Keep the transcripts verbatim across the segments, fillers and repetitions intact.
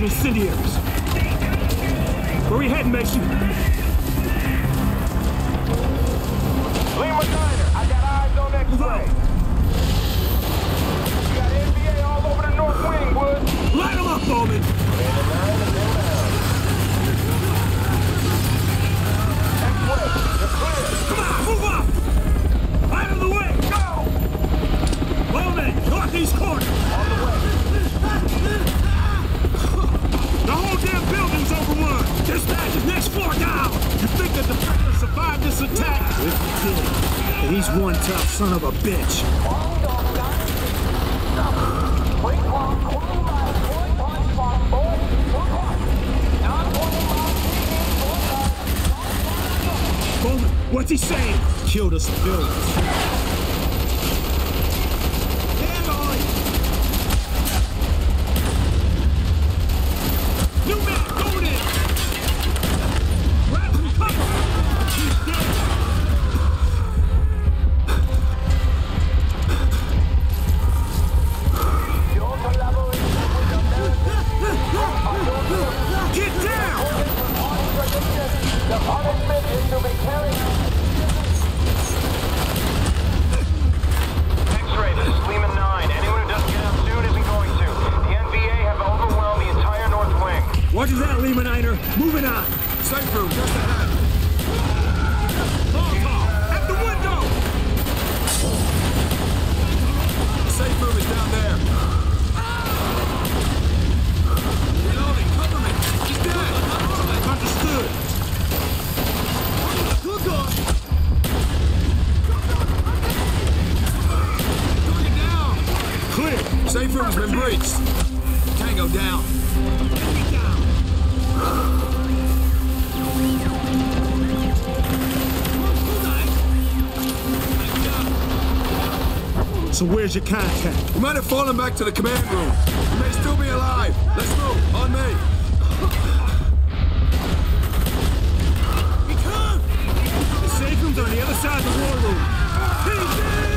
of incendiaries. Where we heading, Mason? Lima Diner, I got eyes on X-ray. You got N B A all over the north wing, Wood. Light them up, Bowman! X-ray, you're clear. Come on, move up! Out of the way! Go! Bowman, northeast corner! On the way. The whole damn building's overrun! Dispatch is next floor down! You think the Defector survived this attack? If he did, then he's one tough son of a bitch. Bowman, what's he saying? Killed us civilians. Stand on! New man, going in! Grab some cover! He's dead! Get down! The punishment is to be carried out. X-ray, this is Lima nine. Anyone who doesn't get out soon isn't going to. The N V A have overwhelmed the entire north wing. Roger that, Lima Niner. Moving on. Safe room, just ahead. Molotov! At the window! Safe room is down there. Reloading, cover me. He's dead. Understood. Good God. Going down. Clear. Safe room's been breached. Tango down. Enemy down. So where's your contact? We might have fallen back to the command room. We may still be alive. Let's move. On me. He come! The safe room's on the other side of the war room. P C!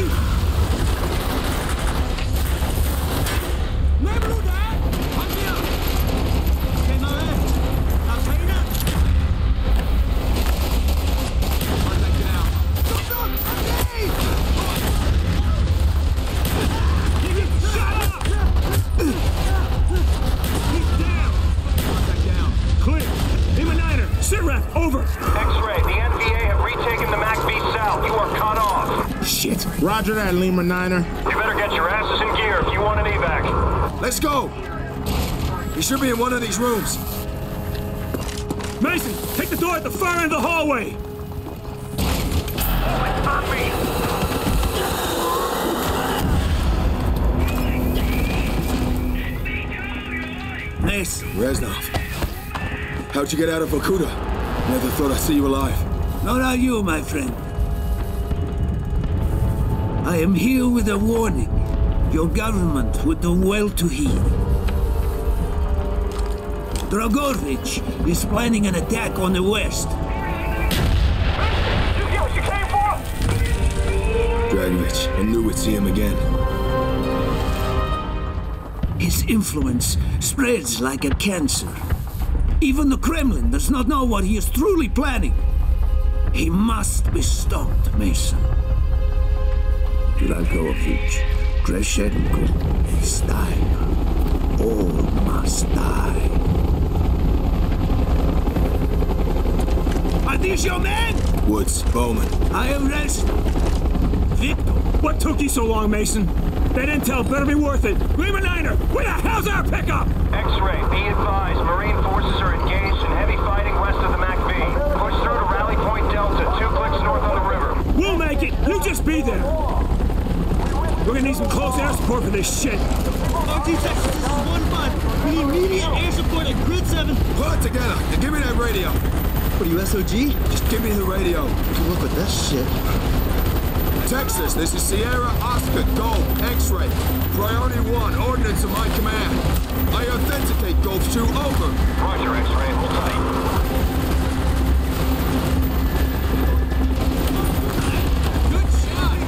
Over! X-ray, the N V A have retaken the Mac V South. You are cut off. Shit. Roger that, Lima Niner. You better get your asses in gear if you want an evac. Let's go. He should be in one of these rooms. Mason, take the door at the far end of the hallway. Mason. Reznov. How'd you get out of Vorkuta? Never thought I'd see you alive. Not are you, my friend. I am here with a warning. Your government would do well to heed. Dragovich is planning an attack on the west. You get what you came for? Dragovich. I knew we'd see him again. His influence spreads like a cancer. Even the Kremlin does not know what he is truly planning. He must be stopped, Mason. Dragovich, Kreshenko, Steiner, all must die. Are these your men? Woods, Bowman. I am Reznov. Victor. What took you so long, Mason? That intel better be worth it. Lima Niner, where the hell's our pickup? X-ray, be advised. Marine forces are engaged in heavy fighting west of the Mac V. Push through to Rally Point Delta, two clicks north on the river. We'll make it. You just be there. We're gonna need some close air support for this shit. R T Texas, this is one five. We need immediate air support at Grid seven. Pull it together and give me that radio. What are you, S O G? Just give me the radio. Good luck with that shit. Texas, this is Sierra Oscar Golf X-ray. Priority one, ordnance in my command. I authenticate Golf two, over. Roger, X-ray. Hold tight. Good shot!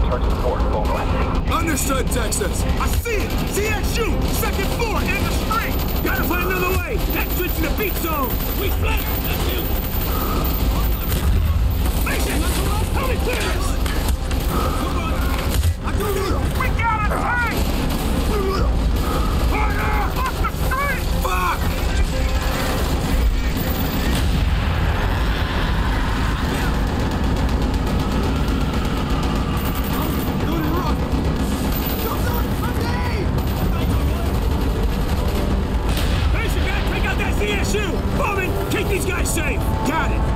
Treyarch support. Over. Understood, Texas. I see it! C S U! Second floor, in the street! Gotta find another way! That's switching the beat zone! We split! That's you! Mason! Help me clear this! We got a tank! Fire! Off the street! Fuck! Mason, gotta take out that C S U! Bowman, keep these guys safe! Got it!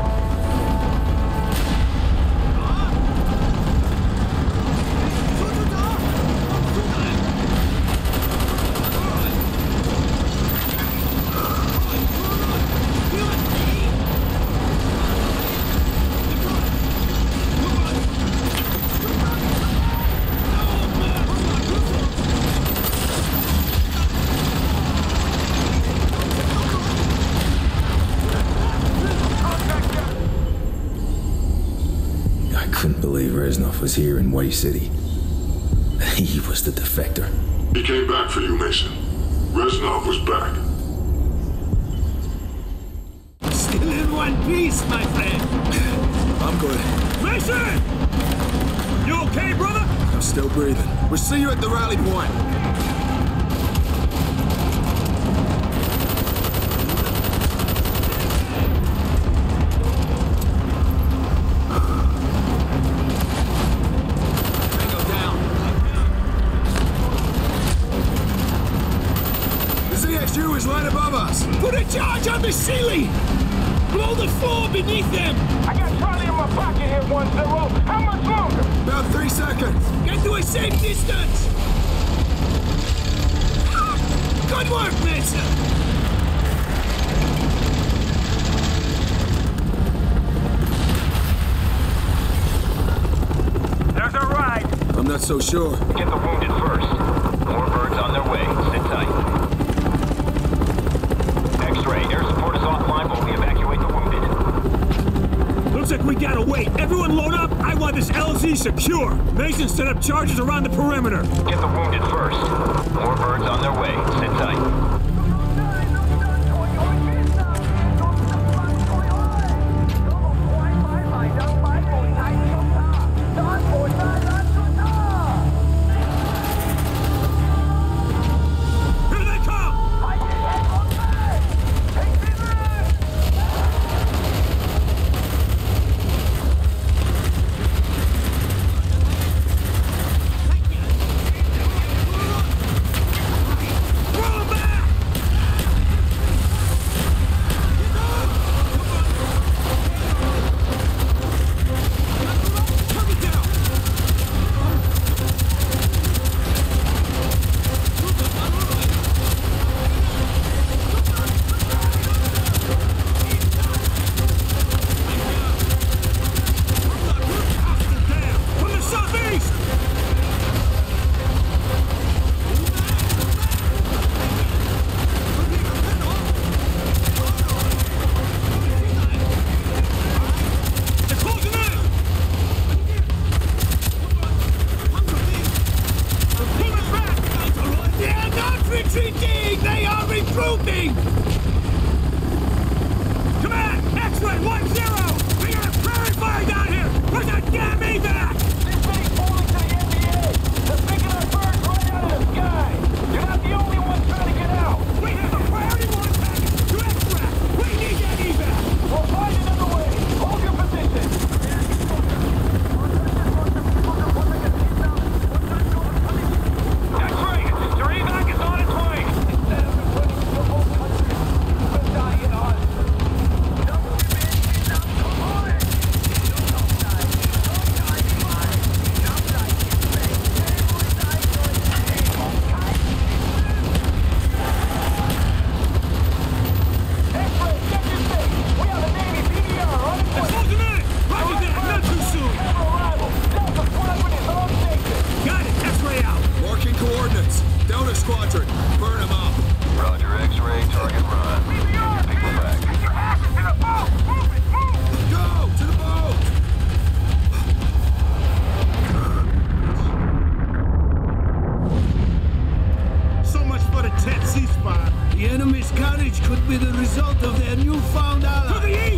Was here in Way City. He was the Defector. He came back for you, Mason. Reznov was back. Still in one piece, my friend. I'm good. Mason! You okay, brother? I'm still breathing. We'll see you at the rally point. Put a charge on the ceiling! Blow the floor beneath them! I got Charlie in my pocket here, one zero. How much longer? About three seconds. Get to a safe distance! Good work, Mason! There's a ride. I'm not so sure. Get the wounded first. More birds on their way. Sit tight. X-ray, air support is offline while we evacuate the wounded. Looks like we gotta wait. Everyone load up. I want this L Z secure. Mason set up charges around the perimeter. Get the wounded first. More birds on their way. Sit tight. Roll back! Aspyr. The enemy's courage could be the result of their newfound ally. To the